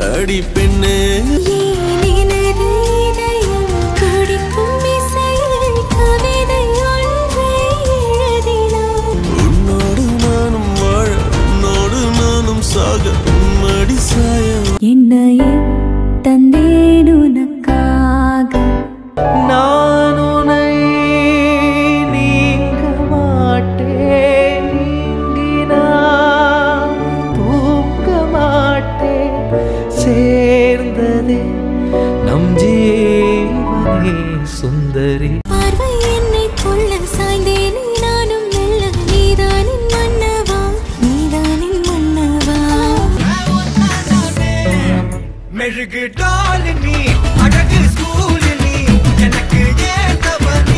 அடி பெண்ணே உன்னோடு நானும் வாழ உன்னோடு நானும் சாக மடி சாயம் என்னையே தந்தேன் உனக்காக நான் உன்னை நீங்க மாட்டேன் நீங்கினான் தூக்க மாட்டேன் சேர்ந்ததே நம் ஜீவனே சுந்தரி பார்வை என்னை கொள்ள சாய்ந்தேனே நானும் மெல்ல நீதானின் மன்னவா நீதானின் மன்னவா மெழுகு டால் நீ அழகு ஸ்கூல் நீ எனக்கு ஏத்தவன்